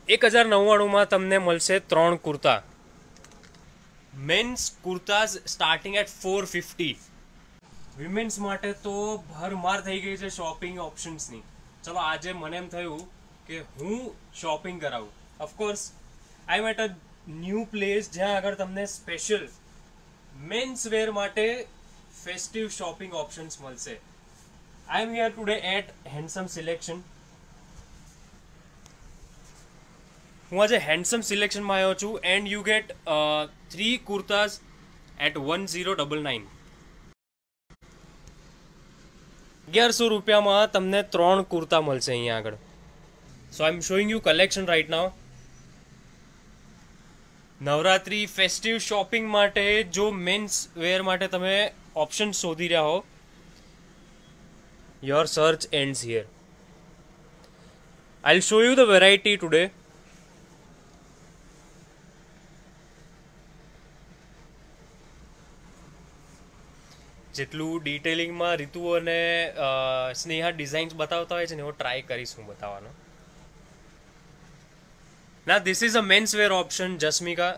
1099 માં તમને મળશે 3 kurta. Men's kurtas starting at 450. Women's માટે તો ભરમાર થઈ ગઈ છે શોપિંગ ઓપ્શન્સની. ચલો આજે મને એમ થયું કે હું શોપિંગ કરાવું. Of course I am at a new place જ્યાં આગળ તમને સ્પેશિયલ મેન્સ વેર માટે ફેસ્ટિવ શોપિંગ ઓપ્શન્સ મળશે. I am here today at Handsome Selection. હું આજે હેન્ડસમ સિલેક્શનમાં આવ્યો છું and you get 3 kurtas at 1099. 1100 રૂપિયામાં તમને 3 કુર્તા મળશે અહીંયા આગળ. So I am showing you collection right now. Navratri festive shopping માટે જો મેન્સ વેર માટે તમે ઓપ્શન શોધી રહ્યા હો, your search ends here. I will show you the variety today. જેટલું ડિટેલિંગમાં રીતુ અને સ્નેહા ડિઝાઇન્સ બતાવતા હોય છે ને એવો ટ્રાય કરીશ હું બતાવવાનો. ના this is a men's wear option જસ્મિકા.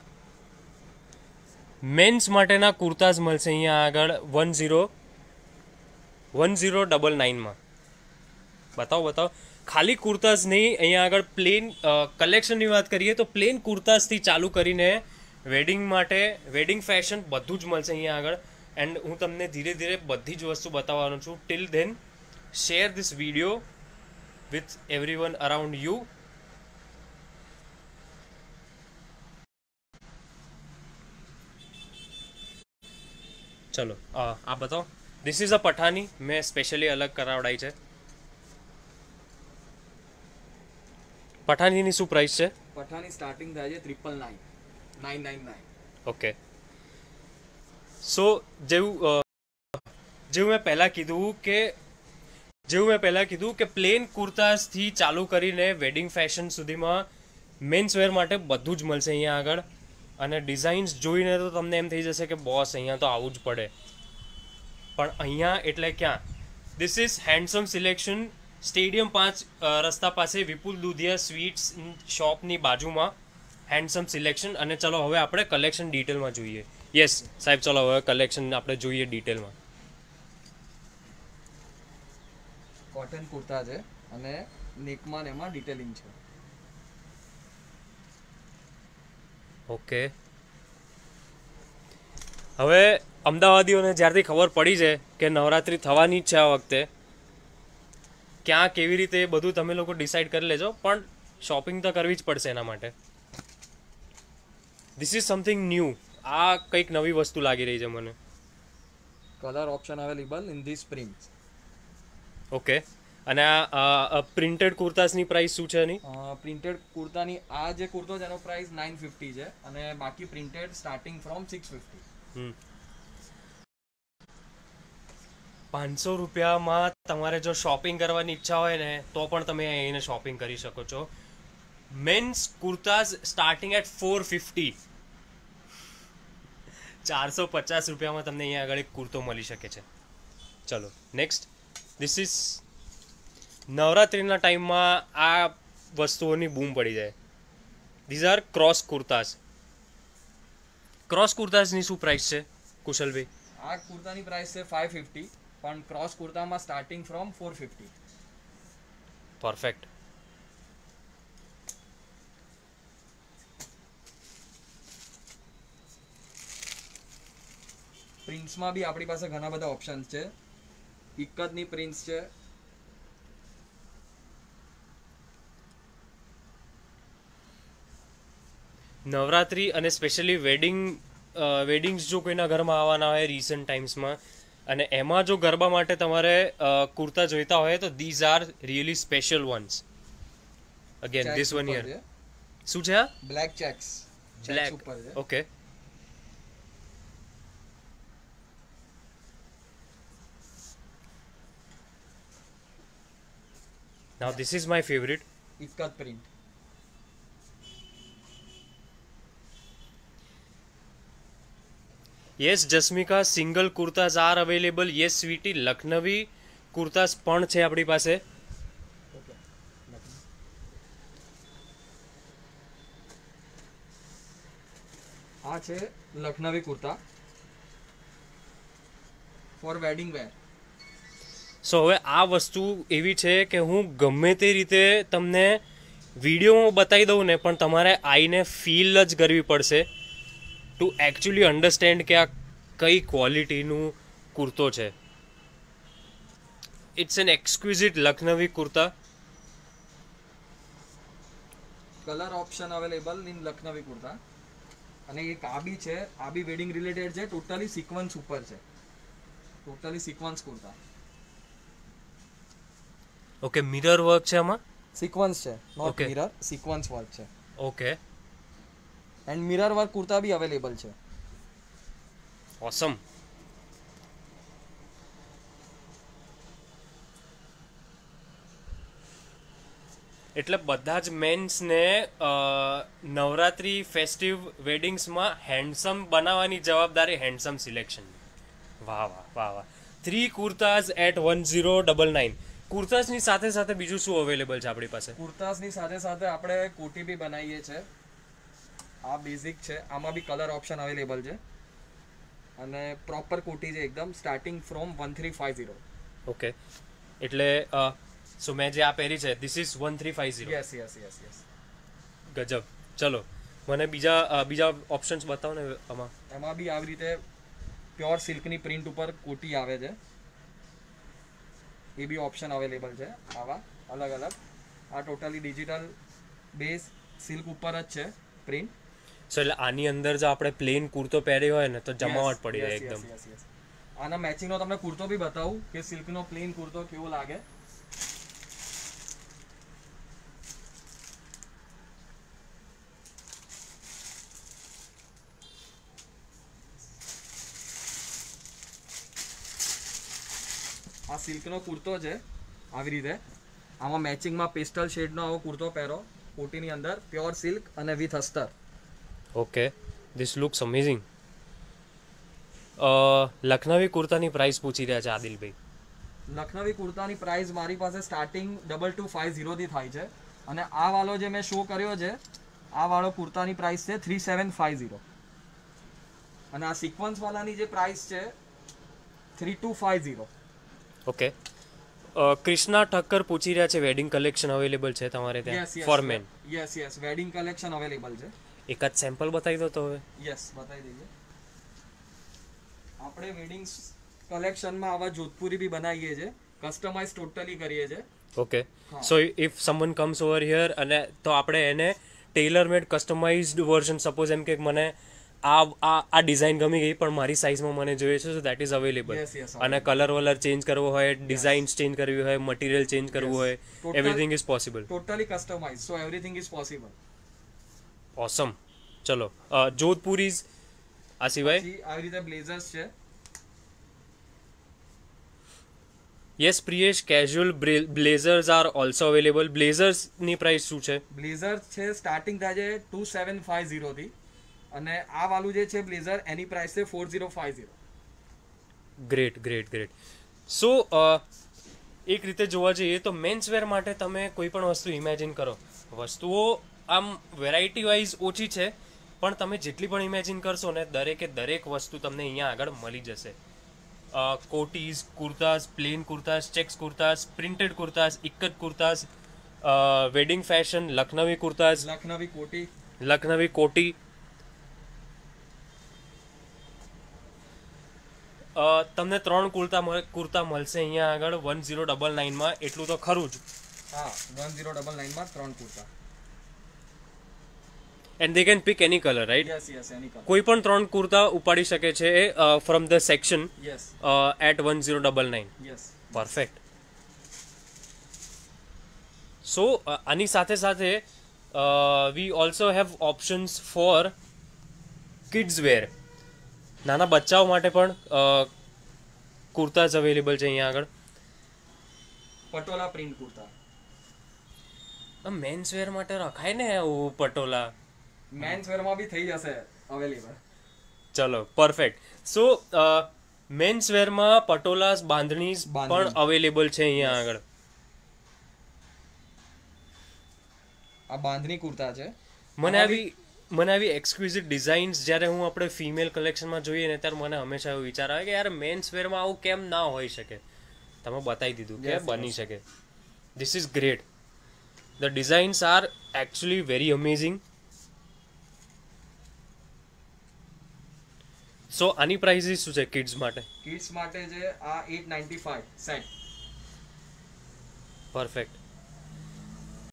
મેન્સ માટેના કુર્તાઝ મળશે અહીંયા આગળ 1099માં. બતાવો. ખાલી કુર્તાઝ નહીં, અહીંયા આગળ પ્લેન કલેક્શનની વાત કરીએ તો પ્લેન કુર્તાઝથી ચાલુ કરીને વેડિંગ માટે વેડિંગ ફેશન બધું જ મળશે અહીંયા આગળ. એન્ડ હું તમને ધીરે ધીરે બધી જ વસ્તુ બતાવવાનો છું. Till then share this video with everyone around you. ચલો આ બતાવો. This is a Pathani. મેં સ્પેશિયલી અલગ કરાવડાઈ છે. પઠાનીની શું પ્રાઇસ છે? પઠાની સ્ટાર્ટિંગ થાય છે 999. ઓકે. સો જેવું મેં પહેલાં કીધું કે પ્લેન કુર્તાઝથી ચાલુ કરીને વેડિંગ ફેશન સુધીમાં મેન્સ વેર માટે બધું જ મળશે અહીંયા આગળ. અને ડિઝાઇન્સ જોઈને તો તમને એમ થઈ જશે કે બોસ અહીંયા તો આવવું જ પડે. પણ અહીંયા એટલે ક્યાં? This is Handsome Selection. Stadium 5 રસ્તા પાસે વિપુલ દુધિયા સ્વીટ્સ શોપની બાજુમાં હેન્ડસમ સિલેક્શન. અને ચલો હવે આપણે કલેક્શન ડિટેલમાં જોઈએ. યસ સાહેબ, ચલો હવે કલેક્શન આપણે જોઈએ ડિટેલમાં. કોટન કુર્તા છે અને નેકમાં એમાં ડિટેલિંગ છે. ઓકે. હવે અમદાવાદીઓને જ્યારથી ખબર પડી છે કે નવરાત્રિ થવાની જ છે આ વખતે, ક્યાં કેવી રીતે બધું તમે લોકો ડિસાઈડ કરી લેજો, પણ શોપિંગ તો કરવી જ પડશે એના માટે. This is something new. આ કંઈક નવી વસ્તુ લાગી રહી છે મને. Colour option available in this print. Okay. અને આ પ્રિન્ટેડ કુર્તાસની પ્રાઇસ શું છે એની? પ્રિન્ટેડ કુર્તાની આ જે કુર્તો છે એનો પ્રાઇસ 950 છે અને બાકી પ્રિન્ટેડ સ્ટાર્ટિંગ ફ્રોમ 650. 500 રૂપિયામાં તમારે જો શોપિંગ કરવાની ઈચ્છા હોય ને તો પણ તમે અહીંને શોપિંગ કરી શકો છો. Men's kurtas starting at 450. 450 રૂપિયામાં તમને અહીંયા આગળ એક કુર્તો મળી શકે છે. ચલો નેક્સ્ટ. ધીસ ઇઝ નવરાત્રિના ટાઈમમાં આ વસ્તુઓની બૂમ પડી જાય. These are cross kurtas. ક્રોસ કુર્તાઝની શું પ્રાઇસ છે કુશલભાઈ? આ કુર્તાની પ્રાઇસ છે 550 પણ ક્રોસ કુર્તામાં સ્ટાર્ટિંગ ફ્રોમ 450. પરફેક્ટ. પ્રિન્ટ્સમાં બી આપણી પાસે ઘણા બધા ઓપ્શન્સ છે. ઇક્કતની પ્રિન્ટ્સ છે. નવરાત્રિ અને સ્પેશિયલી વેડિંગ્સ જો કોઈના ઘરમાં આવવાના હોય રિસન્ટ ટાઈમ્સમાં અને એમાં જો ગરબા માટે તમારે કુર્તા જોઈતા હોય તો these are really special ones. Again this one here. શું છે આ? Black checks. Black. Okay. Now this is my favorite. Ikkat print. Yes, Jasmika, single kurtas are available. Yes, sweetie, Lucknowi kurtas પણ છે આપણી પાસે. આ છે Lucknowi kurta for wedding wear. So હવે આ વસ્તુ એવી છે કે હું ગમે તે રીતે તમને વિડીયોમાં બતાવી દઉં ને, પણ તમારે આઈને ફીલ જ કરવી પડશે ટુ એકચ્યુઅલી અન્ડરસ્ટેન્ડ કે આ કઈ ક્વોલિટીનું કુર્તો છે. It's an exquisite Lucknowi kurta. Colour option available in Lucknowi kurta. અને એક આ બી છે, આ બી વેડિંગ રિલેટેડ છે, ટોટલી સિક્વન્સ ઉપર છે, totally sequence kurta. Okay, mirror work છે આમાં. સિક્વન્સ છે, not Okay. Mirror, sequence work છે. Okay, and mirror work kurta બી અવેલેબલ છે. ઓસમ. એટલે બધા જ મેન્સને નવરાત્રી ફેસ્ટિવ વેડિંગ્સમાં હેન્ડસમ બનાવવાની જવાબદારી હેન્ડસમ સિલેક્શન. વાહ વાહ વાહ વાહ. 3 કુર્તાઝ એટ 1099. કુર્તાઝની સાથે સાથે બીજું શું અવેલેબલ છે આપણી પાસે? કુર્તાસની સાથે સાથે આપણે કોટી બી બનાવીએ છે. આ બેઝિક છે, આમાં બી કલર ઓપ્શન અવેલેબલ છે અને પ્રોપર કોટી છે એકદમ, સ્ટાર્ટિંગ ફ્રોમ 1350. ઓકે, એટલે સો મેં જે આ પહેરી છે this is 1350. Yes yes yes yes. ગજબ. ચલો મને બીજા ઓપ્શન્સ બતાવો ને આમાં. એમાં બી આવી રીતે પ્યોર સિલ્કની પ્રિન્ટ ઉપર કોટી આવે છે, એ બી ઓપ્શન અવેલેબલ છે આવા અલગ અલગ. આ ટોટલી ડિજિટલ બેઝ સિલ્ક ઉપર જ છે પ્રિન્ટ. સો એટલે આની અંદર જો આપણે પ્લેન કુર્તો પહેર્યો હોય ને તો જમાવટ પડી જાય એકદમ. આના મેચિંગનો તમને કુર્તો બી બતાવું કે સિલ્કનો પ્લેન કુર્તો કેવો લાગે. આ સિલ્કનો કુર્તો છે આવી રીતે, આમાં મેચિંગમાં પેસ્ટલ શેડનો આવો કુર્તો પહેરો, કોટીની અંદર પ્યોર સિલ્ક અને વિથ અસ્તર. Okay, this looks amazing. Lucknowi કુર્તાની પ્રાઇસ પૂછી રહ્યા છે આદિલભાઈ. લખનવી કુર્તાની પ્રાઇસ મારી પાસે સ્ટાર્ટિંગ 2250 થી થાય છે અને આ વાળો જે મેં શો કર્યો છે આ વાળો કુર્તાની પ્રાઇસ છે 3750 અને આ સિક્વન્સ વાળાની જે પ્રાઇસ છે 3250. ઓકે, કૃષ્ણા ઠક્કર પૂછી રહ્યા છે વેડિંગ કલેક્શન અવેલેબલ છે તમારે ત્યાં for men? Yes yes, wedding collection available છે. એકાદ સેમ્પલ બતાવી દો તો હવે. યસ, બતાવી દઈએ. આપણે વેડિંગ કલેક્શનમાં આવા જોધપુરી બી બનાવીએ છીએ, કસ્ટમાઇઝ ટોટલી કરીએ છીએ. Okay, so if someone comes over here અને તો આપણે એને tailor made customised version, suppose એમ કે મને આ ડિઝાઇન ગમી ગઈ પણ મારી સાઇઝમાં મને જોઈએ છે, સો દેટ ઇઝ અવેલેબલ. અને કલર વલર ચેન્જ કરવો હોય, ડિઝાઇન્સ ચેન્જ કરવી હોય, મટીરિયલ ચેન્જ કરવું હોય, everything is possible. Totally customise, so everything is possible. Awesome. ચલો, જોધપુરીઝ આ સિવાય આવી રીતે બ્લેઝર્સ છે. Yes Priyesh, casual blazers are also available. બ્લેઝર્સની પ્રાઇસ શું છે? બ્લેઝર છે સ્ટાર્ટિંગ થાય છે 2750 થી અને આ વાળું જે છે બ્લેઝર એની પ્રાઇસ છે 4050. Great great great. સો એક રીતે જોવા જઈએ તો મેન્સ વેર માટે તમે કોઈ પણ વસ્તુ ઇમેજિન કરો, વસ્તુઓ આમ વેરાયટી વાઇઝ ઓછી છે પણ તમે જેટલી પણ ઇમેજિન કરશો ને દરેક વસ્તુ તમને અહીંયા આગળ મળી જશે. કોટીઝ, kurtas, plain kurtas, checks kurtas, printed kurtas, ikat kurtas, wedding fashion, Lucknowi kurtas, Lucknowi કોટી. તમને 3 કુર્તા મળશે અહીંયા આગળ 1099માં. એટલું તો ખરું જ. હા, 1099 માં 3 kurta. And they can pick any colour, right? Yes yes, any colour. કોઈ પણ 3 કુર્તા ઉપાડી શકે છે from the section yes at 1099. Yes, perfect. So આની સાથે સાથે we also have options for kids wear. નાના બચ્ચાઓ માટે પણ કુર્તાઝ અવેલેબલ છે અહીંયા આગળ. Patola print kurta. Men's wear માટે રખાય ને પટોલા. મેન્સ વેરમાં બી થઈ જશે અવેલેબલ. ચલો, પરફેક્ટ. સો મેન્સ વેરમાં પટોલાસ, બાંધણીઝ પણ અવેલેબલ છે અહીંયા આગળ. આ બાંધણી કુર્તા છે. મને આવી મને આવી એક્સક્લુઝિવ ડિઝાઇન્સ જ્યારે હું આપણે ફિમેલ કલેક્શનમાં જોઈએ ને ત્યારે મને હંમેશા એવું વિચાર આવે કે યાર મેન્સ વેરમાં આવું કેમ ના હોઈ શકે. તમે બતાવી દીધું કે બની શકે. This is great. The designs are actually very amazing. So આની પ્રાઇસીસ શું છે કિડ્સ માટે? કિડ્સ માટે જે આ 895 સેટ. પરફેક્ટ.